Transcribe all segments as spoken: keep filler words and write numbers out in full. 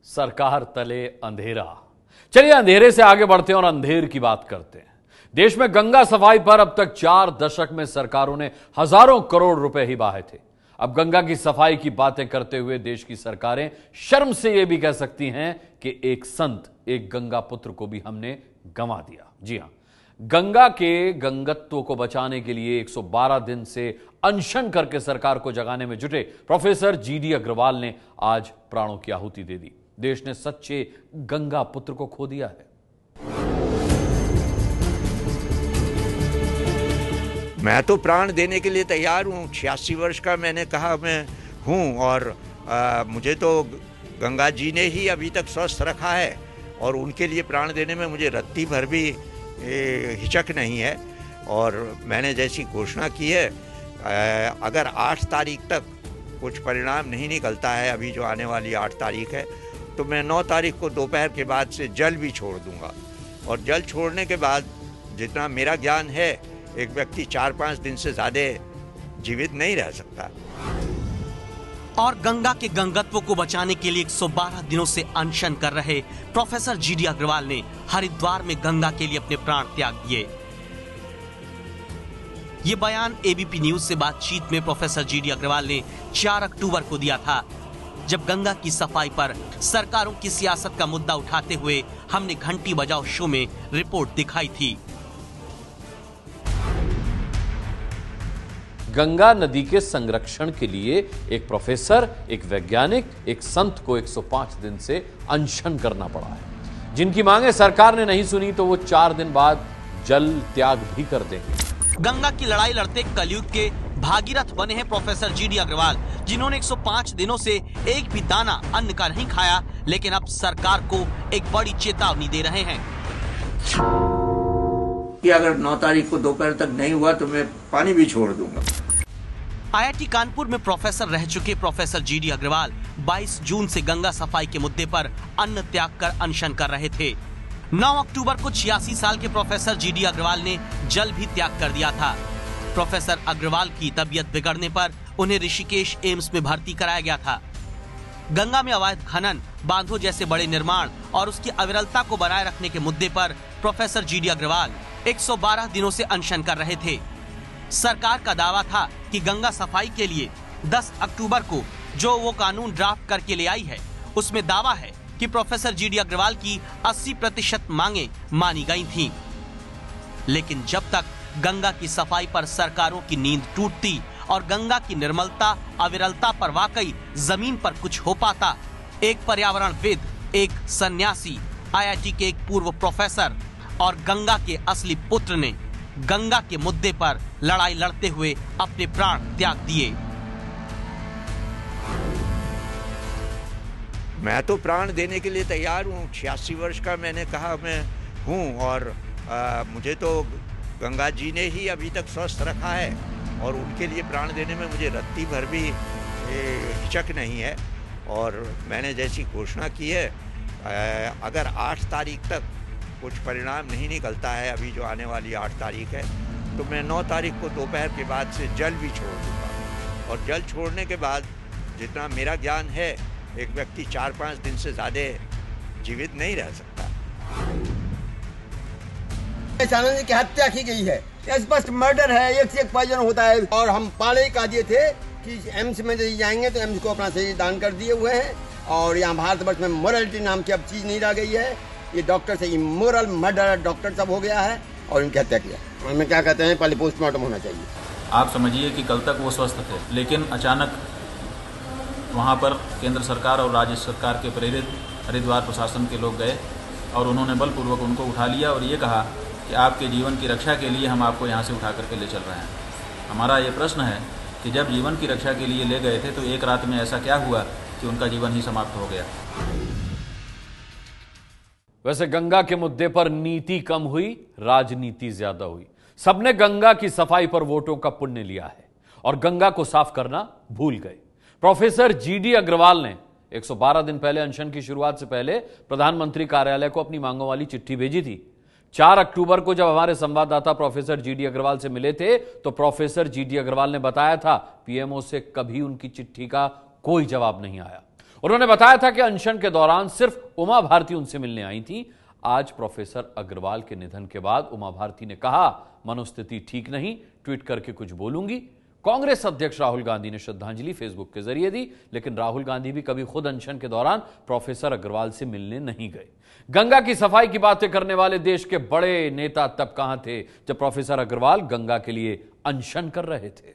सरकार तले अंधेरा। चलिए अंधेरे से आगे बढ़ते हैं और अंधेर की बात करते हैं। देश में गंगा सफाई पर अब तक चार दशक में सरकारों ने हजारों करोड़ रुपए ही बहाए थे। अब गंगा की सफाई की बातें करते हुए देश की सरकारें शर्म से यह भी कह सकती हैं कि एक संत, एक गंगा पुत्र को भी हमने गंवा दिया। जी हां, गंगा के गंगत्व को बचाने के लिए एक सौ बारह दिन से अनशन करके सरकार को जगाने में जुटे प्रोफेसर जीडी अग्रवाल ने आज प्राणों की आहुति दे दी। देश ने सच्चे गंगा पुत्र को खो दिया है। मैं तो प्राण देने के लिए तैयार हूँ। छियासी वर्ष का मैंने कहा मैं हूँ और आ, मुझे तो गंगा जी ने ही अभी तक स्वस्थ रखा है और उनके लिए प्राण देने में मुझे रत्ती भर भी हिचक नहीं है। और मैंने जैसी घोषणा की है, आ, अगर आठ तारीख तक कुछ परिणाम नहीं निकलता है, अभी जो आने वाली आठ तारीख है, तो मैं नौ तारीख को दोपहर के बाद से जल भी छोड़ दूंगा। और जल छोड़ने के बाद जितना मेरा ज्ञान है, एक व्यक्ति चार पांच दिन से ज्यादा जीवित नहीं रह सकता। और गंगा के गंगत्व को बचाने के लिए एक सौ बारह दिनों से अनशन कर रहे प्रोफेसर जीडी अग्रवाल ने हरिद्वार में गंगा के लिए अपने प्राण त्याग दिए। ये बयान एबीपी न्यूज से बातचीत में प्रोफेसर जीडी अग्रवाल ने चार अक्टूबर को दिया था, जब गंगा की सफाई पर सरकारों की सियासत का मुद्दा उठाते हुए हमने घंटी बजाओ शो में रिपोर्ट दिखाई थी। गंगा नदी के संरक्षण के लिए एक प्रोफेसर, एक वैज्ञानिक, एक संत को एक सौ पाँच दिन से अनशन करना पड़ा है। जिनकी मांगे सरकार ने नहीं सुनी तो वो चार दिन बाद जल त्याग भी कर देंगे। गंगा की लड़ाई लड़ते कलयुग के भागीरथ बने हैं प्रोफेसर जीडी अग्रवाल, जिन्होंने एक सौ पाँच दिनों से एक भी दाना अन्न का नहीं खाया, लेकिन अब सरकार को एक बड़ी चेतावनी दे रहे हैं कि अगर नौ तारीख को दोपहर तक नहीं हुआ तो मैं पानी भी छोड़ दूंगा। आईआईटी कानपुर में प्रोफेसर रह चुके प्रोफेसर जीडी अग्रवाल बाईस जून से गंगा सफाई के मुद्दे पर अन्न त्याग कर अनशन कर रहे थे। नौ अक्टूबर को छियासी साल के प्रोफेसर जीडी अग्रवाल ने जल भी त्याग कर दिया था। प्रोफेसर अग्रवाल की तबीयत बिगड़ने पर उन्हें ऋषिकेश एम्स में भर्ती कराया गया था। गंगा में अवैध खनन, बांधों जैसे बड़े निर्माण और उसकी अविरलता को बनाए रखने के मुद्दे पर प्रोफेसर जीडी अग्रवाल एक सौ बारह दिनों से अनशन कर रहे थे। सरकार का दावा था कि गंगा सफाई के लिए दस अक्टूबर को जो वो कानून ड्राफ्ट करके ले आई है, उसमें दावा है कि प्रोफेसर जीडी अग्रवाल की अस्सी प्रतिशत मांगे मानी गई थीं। लेकिन जब तक गंगा की सफाई पर सरकारों की नींद टूटती और गंगा की निर्मलता, अविरलता पर वाकई जमीन पर कुछ हो पाता, एक पर्यावरणविद, एक सन्यासी, आईआईटी के एक पूर्व प्रोफेसर और गंगा के असली पुत्र ने गंगा के मुद्दे पर लड़ाई लड़ते हुए अपने प्राण त्याग दिए। मैं तो प्राण देने के लिए तैयार हूँ। छियासी वर्ष का मैंने कहा मैं हूँ और आ, मुझे तो गंगा जी ने ही अभी तक स्वस्थ रखा है और उनके लिए प्राण देने में मुझे रत्ती भर भी हिचक नहीं है। और मैंने जैसी घोषणा की है, आ, अगर आठ तारीख तक कुछ परिणाम नहीं निकलता है, अभी जो आने वाली आठ तारीख है, तो मैं नौ तारीख को दोपहर के बाद से जल भी छोड़ दूंगा। और जल छोड़ने के बाद जितना मेरा ज्ञान है, एक व्यक्ति चार पांच दिन से ज्यादा जीवित नहीं रह सकता। चानन की हत्या की गई है, स्पष्ट मर्डर है, एक से एक पॉइजन होता है। और हम पहले कह दिए थे कि एम्स में यदि जाएंगे तो एम्स को अपना शरीर दान कर दिए हुए हैं। और यहाँ भारतवर्ष में मोरलिटी नाम की अब चीज नहीं रह गई है। ये डॉक्टर से इमोरल मर्डर डॉक्टर सब हो गया है और इनकी हत्या किया। हमें क्या कहते हैं, पहले पोस्टमार्टम होना चाहिए। आप समझिए कि कल तक वो स्वस्थ थे, लेकिन अचानक वहाँ पर केंद्र सरकार और राज्य सरकार के प्रेरित हरिद्वार प्रशासन के लोग गए और उन्होंने बलपूर्वक उनको उठा लिया और ये कहा कि आपके जीवन की रक्षा के लिए हम आपको यहाँ से उठा करके ले चल रहे हैं। हमारा ये प्रश्न है कि जब जीवन की रक्षा के लिए ले गए थे तो एक रात में ऐसा क्या हुआ कि उनका जीवन ही समाप्त हो गया। वैसे गंगा के मुद्दे पर नीति कम हुई, राजनीति ज्यादा हुई। सबने गंगा की सफाई पर वोटों का पुण्य लिया है और गंगा को साफ करना भूल गए। प्रोफेसर जीडी अग्रवाल ने एक सौ बारह दिन पहले अनशन की शुरुआत से पहले प्रधानमंत्री कार्यालय को अपनी मांगों वाली चिट्ठी भेजी थी। चार अक्टूबर को जब हमारे संवाददाता प्रोफेसर जीडी अग्रवाल से मिले थे तो प्रोफेसर जीडी अग्रवाल ने बताया था पीएमओ से कभी उनकी चिट्ठी का कोई जवाब नहीं आया। उन्होंने बताया था कि अनशन के दौरान सिर्फ उमा भारती उनसे मिलने आई थी। आज प्रोफेसर अग्रवाल के निधन के बाद उमा भारती ने कहा, मनोस्थिति ठीक नहीं, ट्वीट करके कुछ बोलूंगी। कांग्रेस अध्यक्ष राहुल गांधी ने श्रद्धांजलि फेसबुक के जरिए दी, लेकिन राहुल गांधी भी कभी खुद अनशन के दौरान प्रोफेसर अग्रवाल से मिलने नहीं गए। गंगा की सफाई की बातें करने वाले देश के बड़े नेता तब कहां थे जब प्रोफेसर अग्रवाल गंगा के लिए अनशन कर रहे थे।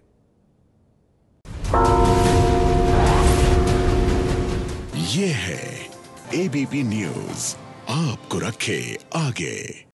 ये है एबीपी न्यूज, आपको रखे आगे।